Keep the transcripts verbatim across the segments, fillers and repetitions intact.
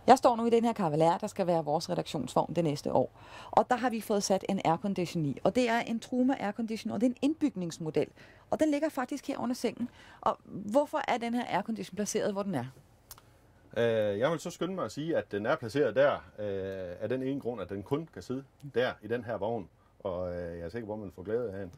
Jeg står nu i den her Cavalère, der skal være vores redaktionsvogn det næste år. Og der har vi fået sat en aircondition i. Og det er en Truma aircondition, og det er en indbygningsmodel. Og den ligger faktisk her under sengen. Og hvorfor er den her aircondition placeret, hvor den er? Jeg vil så skynde mig at sige, at den er placeret der af den ene grund, at den kun kan sidde der i den her vogn. Og jeg er sikker på, at man får glæde af den,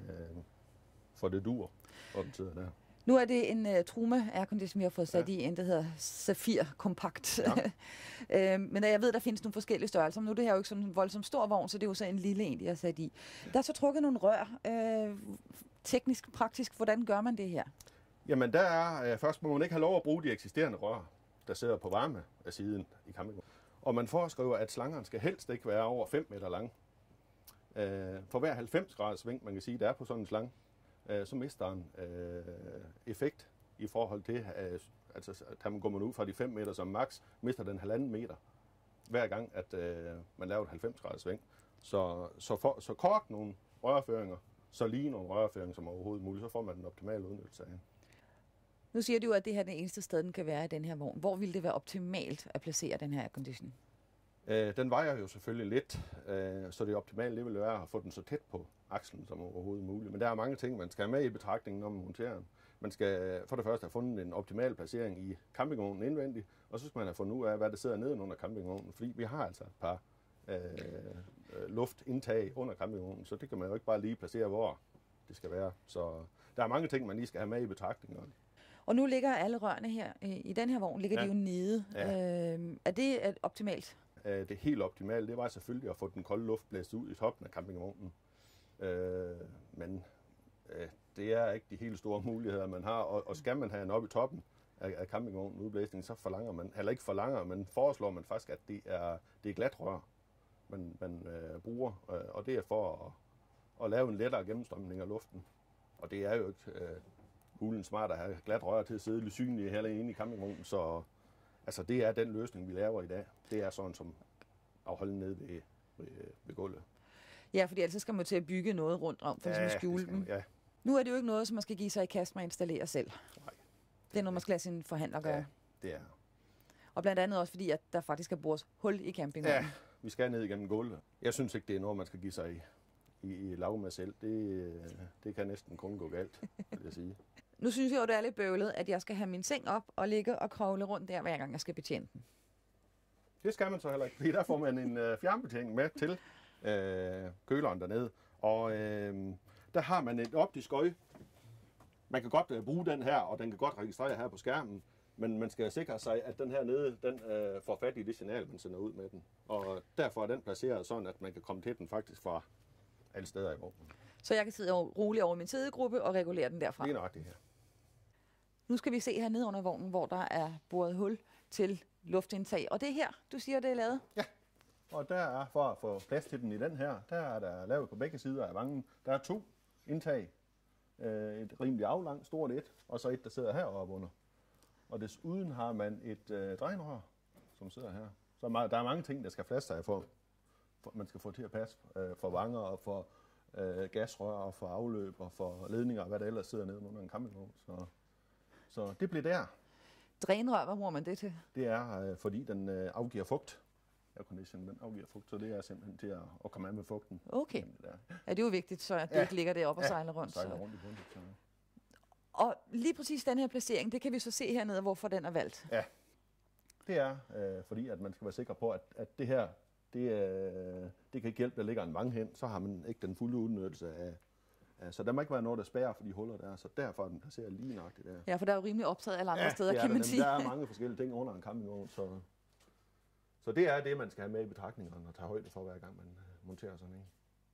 for det dur, hvor den sidder der. Nu er det en uh, Truma aircondition, vi har fået sat ja. i en, der hedder Zafir Kompakt. Ja. uh, men jeg ved, der findes nogle forskellige størrelser. Men nu er det her jo ikke sådan en voldsomt stor vogn, så det er jo så en lille en, de har sat i. Ja. Der er så trukket nogle rør. Uh, teknisk, praktisk, hvordan gør man det her? Jamen der er, uh, først må man ikke have lov at bruge de eksisterende rør, der sidder på varme af siden i campingvognen. Og man foreskriver, at slangerne skal helst ikke være over fem meter lang. Uh, for hver halvfems graders sving, man kan sige, der er på sådan en slange, så mister den øh, effekt i forhold til, øh, altså da man går man ud fra de fem meter som max, mister den halvanden meter hver gang, at øh, man laver et halvfems graders sving. Så, så, for, så kort nogle rørføringer, så lige nogle rørføringer som overhovedet muligt, så får man den optimale udnyttelse af. Nu siger du jo, at det her er det eneste sted, den kan være i den her vogn. Hvor ville det være optimalt at placere den her aircondition? Øh, den vejer jo selvfølgelig lidt, øh, så det optimale det vil være at få den så tæt på akslen som overhovedet muligt. Men der er mange ting, man skal have med i betragtning, når man monterer den. Man skal for det første have fundet en optimal placering i campingvognen indvendigt, og så skal man have fundet ud af, hvad der sidder nedenunder campingvognen. Fordi vi har altså et par øh, luftindtag under campingvognen, så det kan man jo ikke bare lige placere, hvor det skal være. Så der er mange ting, man lige skal have med i betragtning. Og nu ligger alle rørene her, i den her vogn, ligger ja. de jo nede. Ja. Øh, er det optimalt? Det helt optimale, det var selvfølgelig at få den kolde luft blæst ud i toppen af campingvognen. Øh, men øh, det er ikke de helt store muligheder, man har, og, og skal man have en op i toppen af, af campingvognen udblæsning, så forlanger man, eller ikke forlanger, men foreslår man faktisk, at det er, det er glat rør, man, man øh, bruger, øh, og det er for at, at lave en lettere gennemstrømning af luften. Og det er jo ikke øh, hulen smart at have glat rør til at sidde lidt synlige heller inde i campingvognen, så altså det er den løsning, vi laver i dag. Det er sådan som at holde ned ved, ved, ved gulvet. Ja, fordi ellers skal man til at bygge noget rundt om, for ja, at skjule dem. Ja. Nu er det jo ikke noget, som man skal give sig i kast med at installere selv. Nej. Det er noget, man skal lade sin forhandler gøre. Ja, det er. Og blandt andet også fordi, at der faktisk er bores hul i campingvognen. Ja, vi skal ned igennem gulvet. Jeg synes ikke, det er noget, man skal give sig i, i, i lav med selv. Det, det kan næsten kun gå galt, vil jeg sige. Nu synes jeg jo, det er lidt bøvlet, at jeg skal have min seng op og ligge og kravle rundt der, hver gang jeg skal betjene den. Det skal man så heller ikke, fordi der får man en øh, fjernbetjening med til øh, køleren dernede. Og øh, der har man et optisk øje. Man kan godt øh, bruge den her, og den kan godt registrere her på skærmen. Men man skal sikre sig, at den her nede, den øh, får fat i det signal, man sender ud med den. Og derfor er den placeret sådan, at man kan komme til den faktisk fra alle steder i vognen. Så jeg kan sidde roligt over min sidegruppe og regulere den derfra? Lige nok det her. Nu skal vi se her nede under vognen, hvor der er boret hul til luftindtag. Og det er her, du siger, det er lavet? Ja, og der er, for at få plads til den i den her, der er der lavet på begge sider af vangen. Der er to indtag. Et rimelig aflangt, stort et, og så et, der sidder heroppe under. Og desuden har man et øh, drejnrør, som sidder her. Så meget, der er mange ting, der skal plads sig for, for man skal få til at passe øh, for vanger og for øh, gasrør og for afløb og for ledninger og hvad der ellers sidder nede under en campingvogn. Så, så det bliver der. Drænrør, hvad bruger man det til? Det er, øh, fordi den øh, afgiver fugt. Aircondition, den afgiver fugt, så det er simpelthen til at, at komme af med fugten. Okay. Ja, det er jo vigtigt, så at det ja. ikke ligger deroppe og ja, sejler rundt. sejler rundt i bundet. Så. Og lige præcis den her placering, det kan vi så se hernede, hvorfor den er valgt. Ja, det er øh, fordi, at man skal være sikker på, at, at det her, det, øh, det kan ikke hjælpe, der ligger en vang hen, så har man ikke den fulde udnyttelse af. af så der må ikke være noget, der spærrer for de huller der, så derfor er den placeret lige nøjagtigt der. Ja, for der er jo rimelig optaget alle andre ja, steder, kan der, man sige. Der er mange forskellige ting under en campingvogn, så, så det er det, man skal have med i betragtningerne og tage højde for, hver gang man monterer sådan en.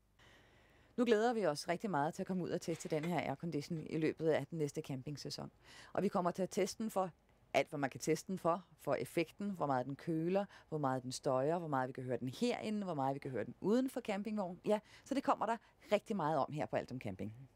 Nu glæder vi os rigtig meget til at komme ud og teste den her aircondition i løbet af den næste campingsæson. Og vi kommer til at teste den for alt, hvad man kan teste den for. For effekten, hvor meget den køler, hvor meget den støjer, hvor meget vi kan høre den herinde, hvor meget vi kan høre den uden for campingvognen. Ja, så det kommer der rigtig meget om her på Alt om Camping.